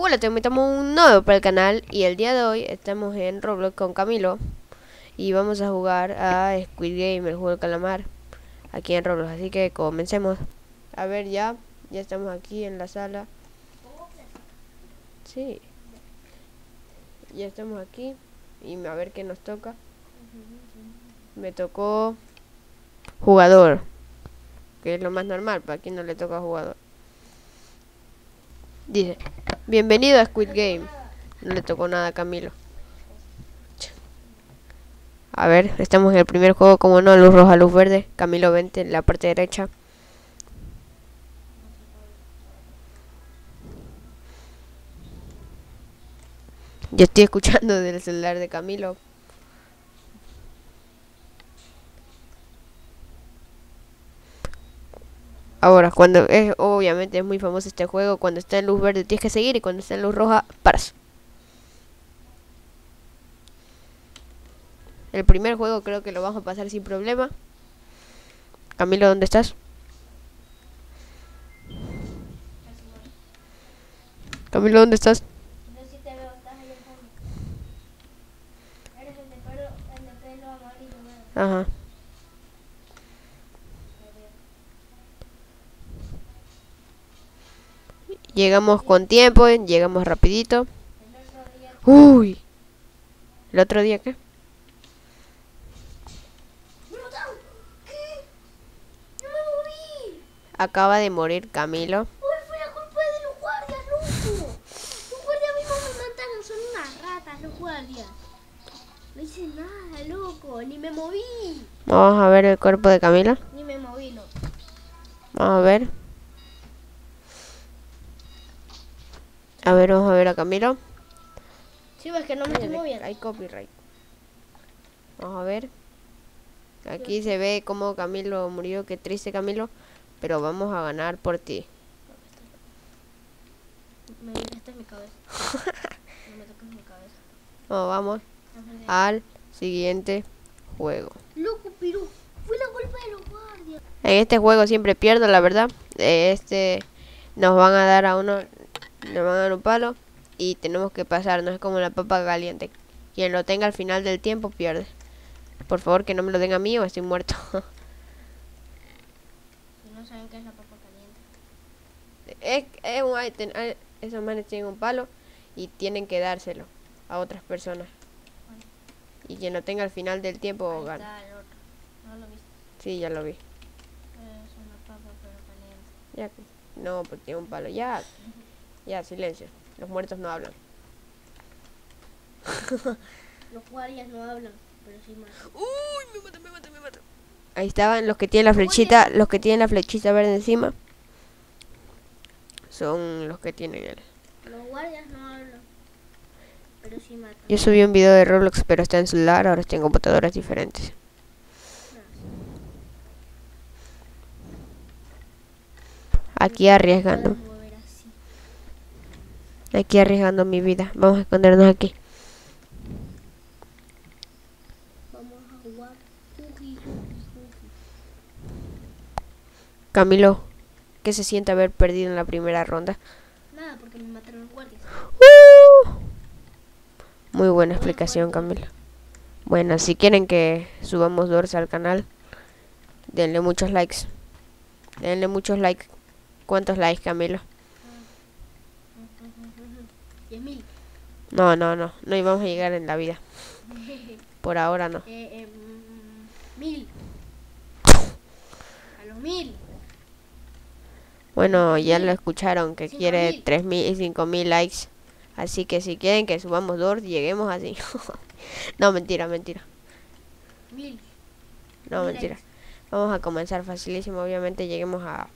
Hola, te invitamos un nuevo para el canal y el día de hoy estamos en Roblox con Camilo y vamos a jugar a Squid Game, el juego del calamar, aquí en Roblox, así que comencemos. A ver, ya estamos aquí en la sala. Sí, ya estamos aquí y a ver qué nos toca. Me tocó jugador, que es lo más normal, para quien no le toca jugador. Dice, bienvenido a Squid Game. No le tocó nada a Camilo. A ver, estamos en el primer juego, como no, luz roja, luz verde. Camilo, vente en la parte derecha. Yo estoy escuchando del celular de Camilo. Ahora, cuando es, obviamente es muy famoso este juego, cuando está en luz verde tienes que seguir y cuando está en luz roja, paras. El primer juego creo que lo vamos a pasar sin problema. Camilo, ¿dónde estás? Camilo, ¿dónde estás? No sé si te veo, estás ahí al fondo. Eres el de pelo amarillo, ¿verdad? Ajá. Llegamos con tiempo, llegamos rapidito. El otro día Uy. ¿El otro día qué? ¡me mataron! ¿Qué? ¡No me moví! Acaba de morir Camilo. ¡Uy, fue la culpa de los guardias, loco! Los guardias mismos me mataron, son unas ratas los guardias. No hice nada, loco, ni me moví. Vamos a ver el cuerpo de Camilo. Ni me moví, loco. Vamos a ver. A ver, vamos a ver a Camilo. Sí, ves que no me estoy moviendo. Hay copyright. Vamos a ver. Aquí se ve cómo Camilo murió. Qué triste, Camilo. Pero vamos a ganar por ti. Esta es mi cabeza. No me toques mi cabeza. Vamos al siguiente juego. Loco, pero fue la culpa de los guardias. En este juego siempre pierdo, la verdad. Nos van a dar a uno, nos van a dar un palo y tenemos que pasar. No es como la papa caliente. Quien lo tenga al final del tiempo pierde. Por favor, que no me lo den a mí o estoy muerto. Si no saben qué es la papa caliente. Es un ítem. Esos manes tienen un palo y tienen que dárselo a otras personas. Y quien lo tenga al final del tiempo Ahí gana. está el otro. ¿No lo viste? Sí, ya lo vi. Es una papa pero caliente. Ya, no, porque tiene un palo. Ya, silencio. Los muertos no hablan. Los guardias no hablan, pero sí más. Uy, me mata. Ahí estaban los que tienen la flechita, los que tienen la flechita verde encima. Son los que tienen el. Los guardias no hablan, pero sí matan. Yo subí un video de Roblox, pero está en celular, ahora estoy en computadoras diferentes. Aquí arriesgando. Pueden mover así. Aquí arriesgando mi vida. Vamos a escondernos aquí. Vamos a jugar. Juji. Camilo, ¿qué se siente haber perdido en la primera ronda? Nada, porque me mataron los guardias. Muy buena explicación, Camilo. Bueno, si quieren que subamos Dorsa al canal, denle muchos likes. Denle muchos likes. ¿Cuántos likes, Camilo? 10.000. No íbamos a llegar en la vida. Por ahora no. 1.000. A los 1.000. Bueno, ya lo escucharon que 5.000. quiere 3.000 y 5.000 likes. Así que si quieren que subamos Dors, lleguemos así. No, mentira. 1.000. No, 1.000 mentira. likes. Vamos a comenzar facilísimo. Obviamente lleguemos a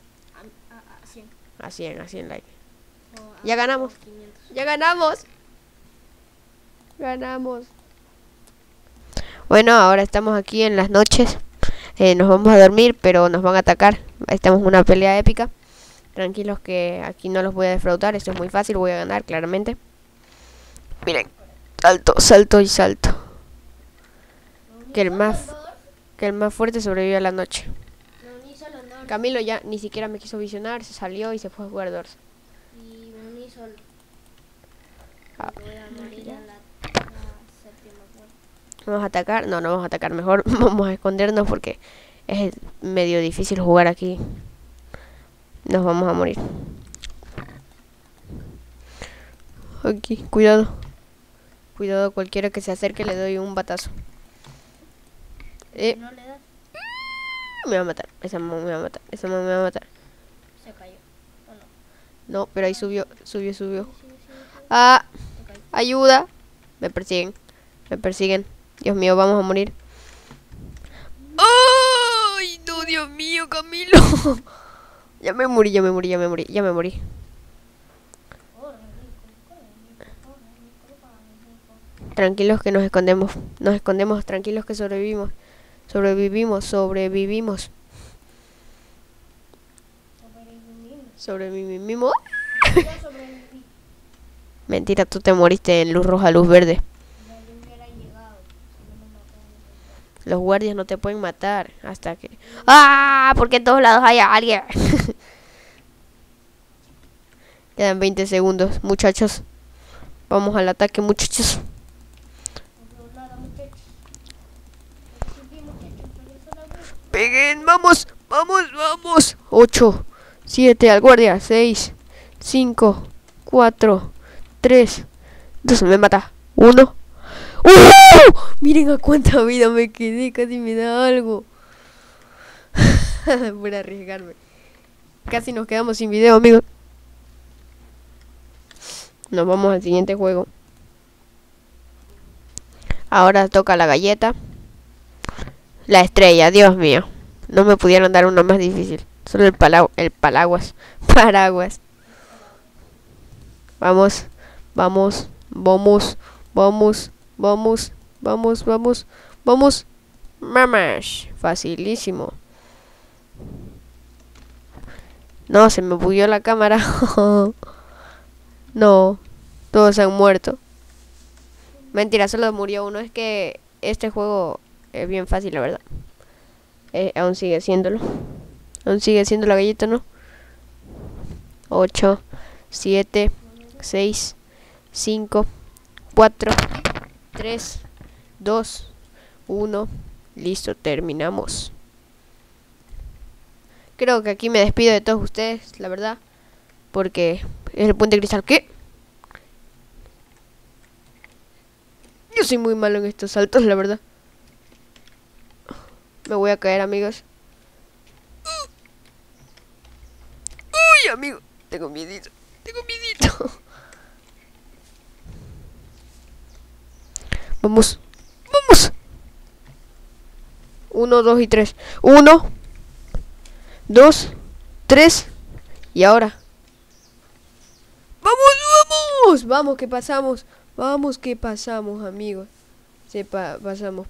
100. 100 likes. O Ya ganamos. 500. ¡Ya ganamos! ¡Ganamos! Bueno, ahora estamos aquí en las noches. Nos vamos a dormir, pero nos van a atacar. Estamos en una pelea épica. Tranquilos que aquí no los voy a defraudar. Esto es muy fácil, voy a ganar claramente. Miren, salto y salto. Que el más fuerte sobrevive a la noche. Me uní solo, no. Camilo ya ni siquiera me quiso visionar, se salió y se fue a jugar Dors. Y me uní solo. Ah, Voy a morir en la séptima puerta. ¿vamos a atacar? No, no vamos a atacar. Mejor vamos a escondernos porque es medio difícil jugar aquí. Nos vamos a morir. Aquí, cuidado. Cuidado, cualquiera que se acerque le doy un batazo. No le das, Me va a matar. Esa mamá me va a matar. Esa mamá me va a matar. se cayó. ¿O no? No, pero ahí subió. Subió. Sí. Ah, Se cayó. ayuda. Me persiguen. Me persiguen. Dios mío, vamos a morir. ¡Ay! No, Dios mío, Camilo. Ya me morí. Tranquilos que nos escondemos. Nos escondemos, tranquilos que sobrevivimos. Sobrevivimos. Sobrevivimos. Yo sobreviví. Mentira, tú te moriste en luz roja, luz verde. Ya yo hubiera llegado. Si no me mataban. Los guardias no te pueden matar hasta que... ¡Ah! Porque en todos lados hay alguien. Quedan 20 segundos, muchachos. Vamos al ataque, muchachos. No veo nada, muchachos. Sí, muchachos, pero eso no veo. Peguen, vamos. 8, 7 al guardia. 6, 5, 4, 3, 2. Me mata. 1. Miren a cuánta vida me quedé. Casi me da algo. Por arriesgarme. Casi nos quedamos sin video, amigos. Nos vamos al siguiente juego. Ahora toca la galleta. La estrella, Dios mío. No me pudieron dar uno más difícil. Solo el paraguas. Vamos. Mamash. Facilísimo. No, se me bugueó la cámara. No, todos han muerto. Mentira, solo murió uno. Es que este juego es bien fácil, la verdad. Aún sigue siéndolo. Aún sigue siendo la galleta, ¿no? 8, 7, 6, 5, 4, 3, 2, 1. Listo, terminamos. Creo que aquí me despido de todos ustedes, la verdad. Porque es el puente cristal. ¿Qué? Yo soy muy malo en estos saltos, la verdad. Me voy a caer, amigos. Uy, amigo. Tengo miedito. Vamos. 1, 2 y 3. 1, 2, 3. Y ahora. Vamos que pasamos. Amigos. Sí, pasamos.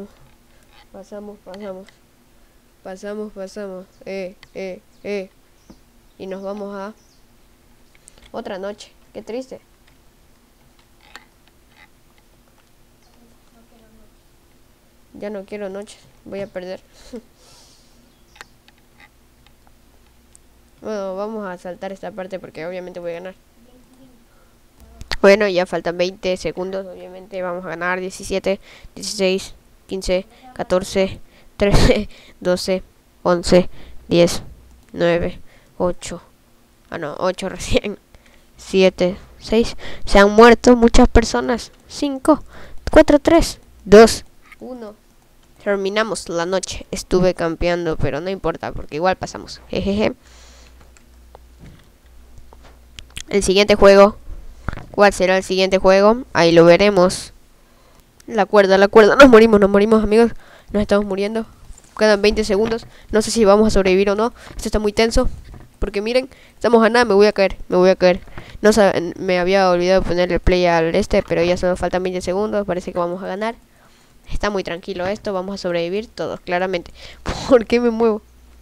Y nos vamos a otra noche. Qué triste. Ya no quiero noches. Voy a perder. Bueno, vamos a saltar esta parte porque obviamente voy a ganar. Bueno, ya faltan 20 segundos. Obviamente vamos a ganar. 17, 16, 15, 14, 13, 12, 11, 10, 9, 8. Ah, no, 8 recién. 7, 6. Se han muerto muchas personas. 5, 4, 3, 2, 1. Terminamos la noche. Estuve campeando, pero no importa porque igual pasamos. Jejeje. El siguiente juego. ¿Cuál será el siguiente juego? Ahí lo veremos. La cuerda. Nos morimos, amigos. Nos estamos muriendo. Quedan 20 segundos. No sé si vamos a sobrevivir o no. Esto está muy tenso. Porque miren, estamos a nada. Me voy a caer. No me había olvidado ponerle play al pero ya solo faltan 20 segundos. Parece que vamos a ganar. Está muy tranquilo esto. Vamos a sobrevivir todos, claramente. ¿Por qué me muevo?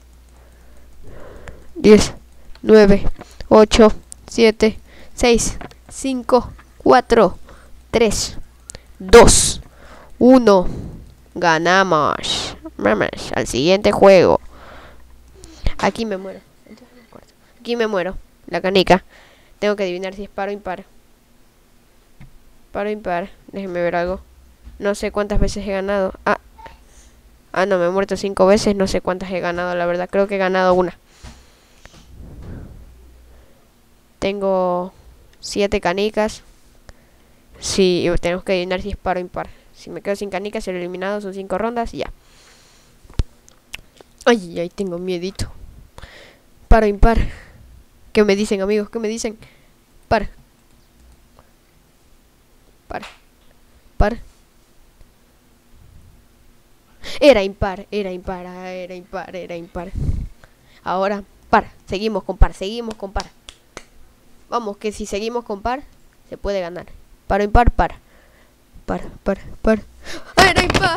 10, 9, 8, 7, 6, 5, 4, 3, 2, 1. Ganamos. Vamos al siguiente juego. Aquí me muero. La canica. Tengo que adivinar si es par o impar. Par o impar. Déjenme ver algo. No sé cuántas veces he ganado. No, me he muerto 5 veces. No sé cuántas he ganado, la verdad. Creo que he ganado una. Tengo 7 canicas. Sí, tenemos que adivinar si es par o impar. Si me quedo sin canicas, seré eliminado. Son 5 rondas y ya. Ay, ay, tengo miedito. Par o impar. ¿Qué me dicen, amigos? ¿Qué me dicen? Par. Par. Par. Era impar, era impar, era impar, era impar. Ahora, par. Seguimos con par, seguimos con par. Vamos, que si seguimos con par, se puede ganar. Par o impar, par. Par, par, par. Era impar.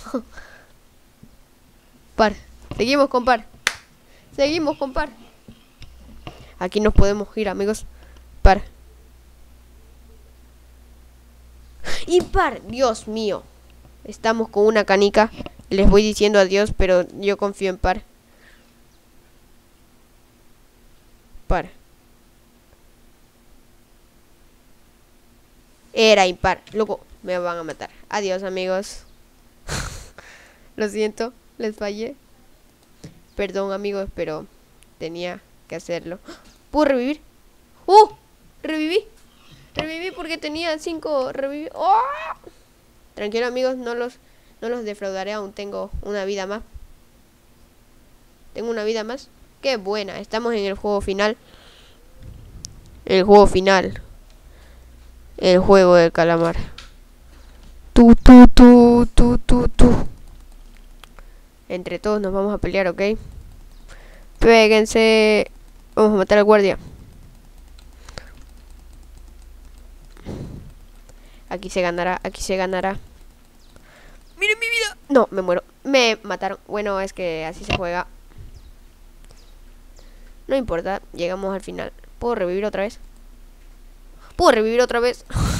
Par. Seguimos con par. Seguimos con par. Aquí nos podemos ir, amigos. Par. Impar. Dios mío. Estamos con una canica. Les voy diciendo adiós, pero yo confío en par. Par. Era impar. Loco, me van a matar. Adiós, amigos. Lo siento, les fallé. Perdón, amigos, pero tenía que hacerlo. ¿Puedo revivir? Reviví. Reviví porque tenía 5. Reviví. ¡Oh! Tranquilo, amigos, no los defraudaré. Aún tengo una vida más. Tengo una vida más. Qué buena. Estamos en el juego final. El juego final. El juego del calamar. Tú. Entre todos nos vamos a pelear, ¿ok? Péguense. Vamos a matar al guardia. Aquí se ganará, aquí se ganará. ¡Miren mi vida! No, me muero. Me mataron. Bueno, es que así se juega. No importa, llegamos al final. ¿Puedo revivir otra vez? ¿Puedo revivir otra vez?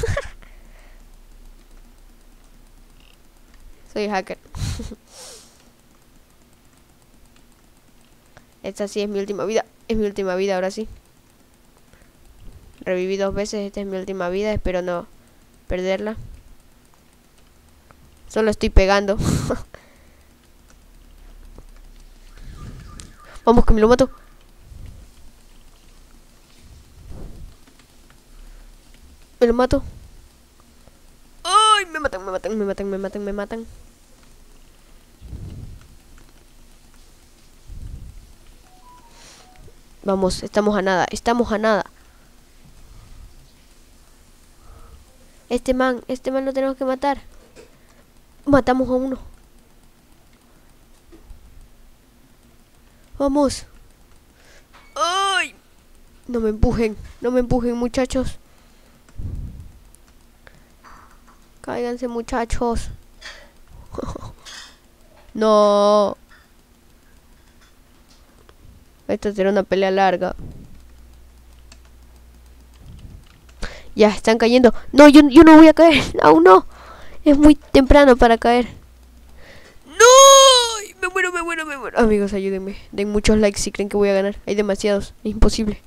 Soy hacker. Esta sí es mi última vida. Es mi última vida, ahora sí. Reviví 2 veces, esta es mi última vida. Espero no perderla. Solo estoy pegando. Vamos, que me lo mato. Me lo mato. ¡Ay! Me matan, me matan, me matan, me matan, me matan. Vamos, estamos a nada, estamos a nada. Este man lo tenemos que matar. Matamos a uno. Vamos. ¡Ay! No me empujen, muchachos. Cáiganse, muchachos. No. Esta será una pelea larga. Ya, están cayendo. No, yo no voy a caer. Aún no. Es muy temprano para caer. ¡No! Me muero, me muero, me muero. Amigos, ayúdenme. Den muchos likes si creen que voy a ganar. Hay demasiados. Es imposible.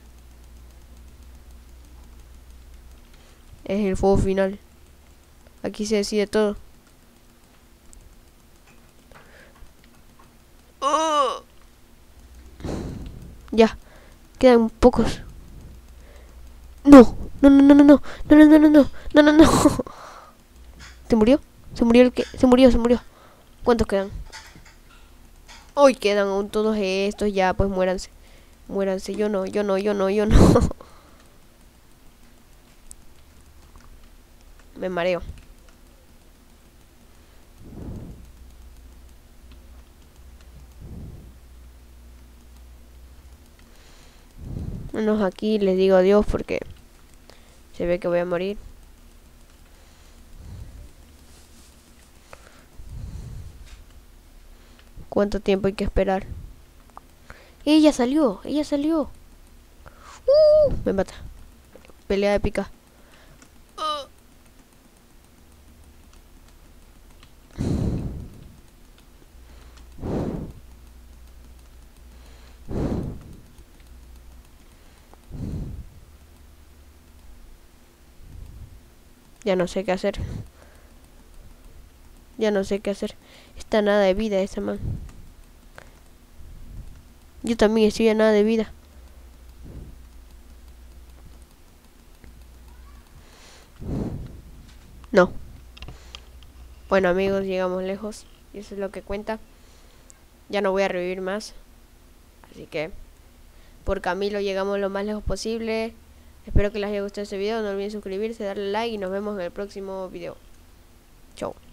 Es el juego final. Aquí se decide todo. ¡Oh! Ya. Quedan pocos. No. No, no, no, no, no. No, no, no, no, no. No, no, no. ¿Se murió? ¿Se murió el que? Se murió, se murió. ¿Cuántos quedan? Hoy quedan aún todos estos. Ya, pues muéranse. Muéranse. Yo no, yo no, yo no, yo no. Me mareo. Menos aquí les digo adiós porque se ve que voy a morir. ¿Cuánto tiempo hay que esperar? Ella salió, ella salió. Me mata. Pelea épica. Ya no sé qué hacer. Ya no sé qué hacer. Está nada de vida esa man. Yo también estoy a nada de vida. No. Bueno amigos, llegamos lejos. Y eso es lo que cuenta. Ya no voy a revivir más. Así que por Camilo llegamos lo más lejos posible. Espero que les haya gustado este video. No olviden suscribirse, darle like y nos vemos en el próximo video. Chau.